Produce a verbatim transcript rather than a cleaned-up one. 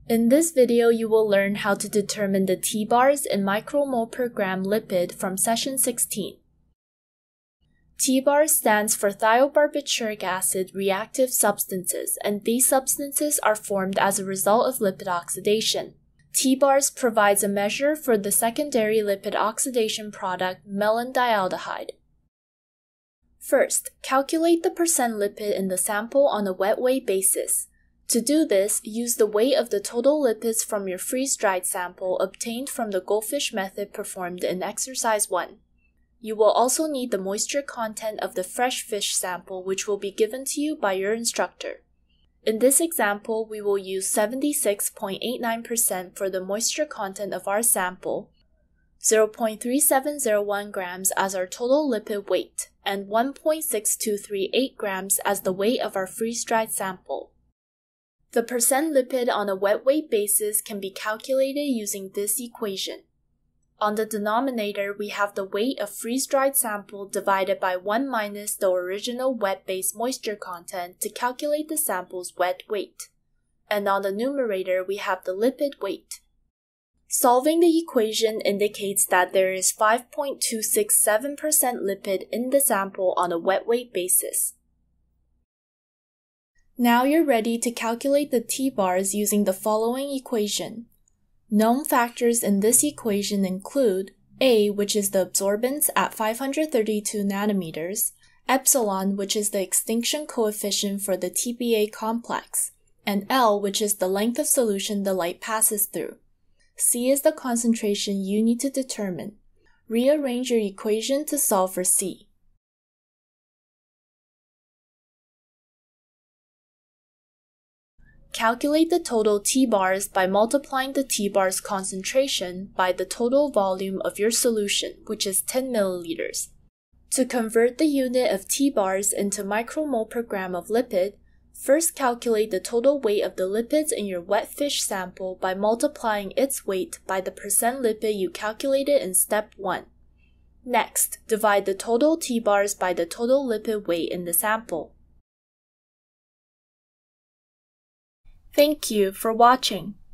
In this video, you will learn how to determine the T bars in micromole per gram lipid from session sixteen. T bars stands for thiobarbituric acid reactive substances, and these substances are formed as a result of lipid oxidation. T bars provides a measure for the secondary lipid oxidation product melandialdehyde. First, calculate the percent lipid in the sample on a wet weight basis. To do this, use the weight of the total lipids from your freeze-dried sample obtained from the goldfish method performed in exercise one. You will also need the moisture content of the fresh fish sample, which will be given to you by your instructor. In this example, we will use seventy-six point eight nine percent for the moisture content of our sample, zero point three seven zero one grams as our total lipid weight, and one point six two three eight grams as the weight of our freeze-dried sample. The percent lipid on a wet weight basis can be calculated using this equation. On the denominator, we have the weight of freeze-dried sample divided by one minus the original wet-based moisture content to calculate the sample's wet weight. And on the numerator, we have the lipid weight. Solving the equation indicates that there is five point two six seven percent lipid in the sample on a wet weight basis. Now you're ready to calculate the T bars using the following equation. Known factors in this equation include A, which is the absorbance at five hundred thirty-two nanometers, epsilon, which is the extinction coefficient for the T B A complex, and L, which is the length of solution the light passes through. C is the concentration you need to determine. Rearrange your equation to solve for C. Calculate the total T bars by multiplying the T bars concentration by the total volume of your solution, which is ten milliliters. To convert the unit of T bars into micromole per gram of lipid, first calculate the total weight of the lipids in your wet fish sample by multiplying its weight by the percent lipid you calculated in step one. Next, divide the total T bars by the total lipid weight in the sample. Thank you for watching.